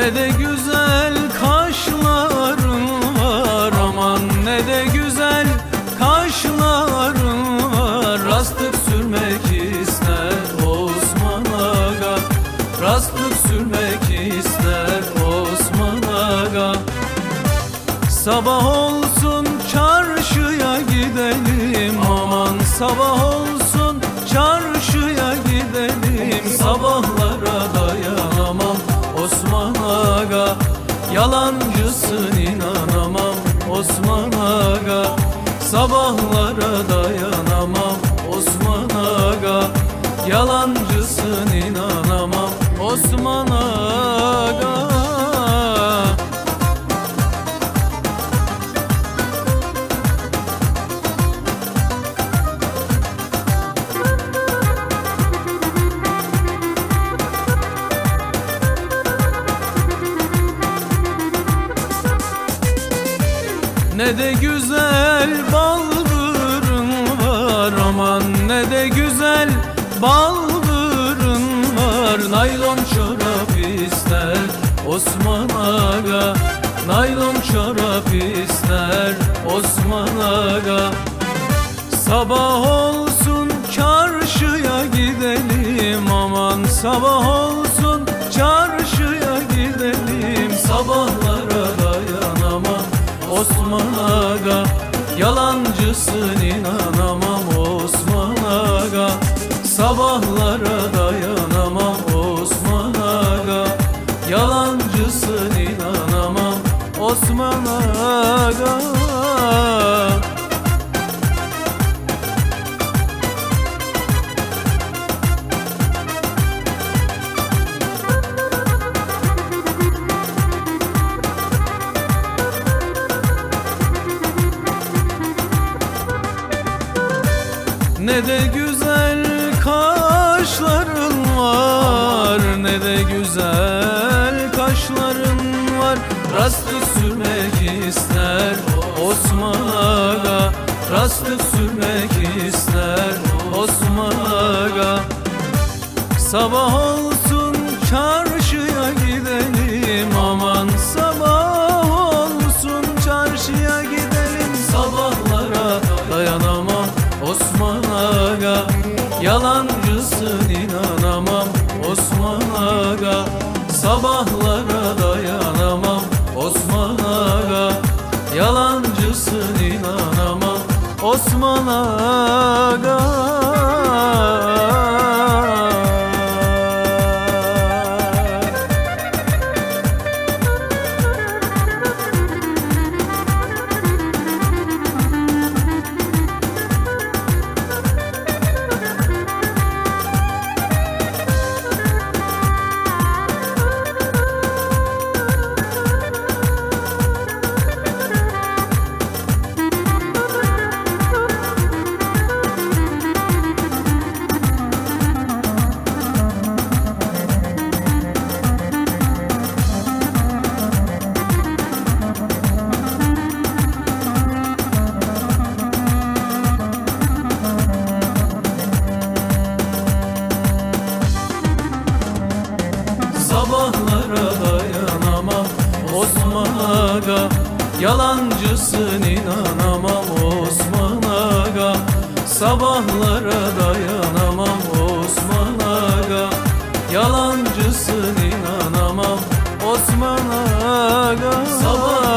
Ne de güzel kaşların var, aman ne de güzel kaşların var. Rastlık sürmek ister Osman Aga, rastlık sürmek ister Osman Aga. Sabah olsun çarşıya gidelim, aman sabah olsun çarşıya gidelim. Sabahlara dayanamam Osman Aga, yalancısın inanamam Osman Aga. Sabahlara dayanamam Osman Aga, yalancısın inanamam Osman Aga. Ne de güzel balgırın var, aman ne de güzel balgırın var. Naylon çorap ister Osman Aga, naylon çorap ister Osman Aga. Sabah olsun çarşıya gidelim, aman sabah olsun çarşıya gidelim. Sabahlara dayanamam Osman Aga, yalancısın inanamam Osman Aga. Sabahlara dayanamam Osman Aga, yalancısın inanamam Osman Aga. Ne de güzel kaşların var, ne de güzel kaşların var. Rastlık sürmek ister Osman Aga, rastlık sürmek ister Osman Aga. Sabah olsun çarşıya gidelim, aman sabah olsun çarşıya gidelim. Sabahlara dayanamam Osman Aga, yalancısın inanamam Osman Aga. Sabahlara dayanamam Osman Aga, yalancısın inanamam Osman Aga. Sabahlara dayanamam Osman Aga, yalancısın inanamam Osman Aga. Sabahlara dayanamam Osman Aga, yalancısın inanamam Osman Aga.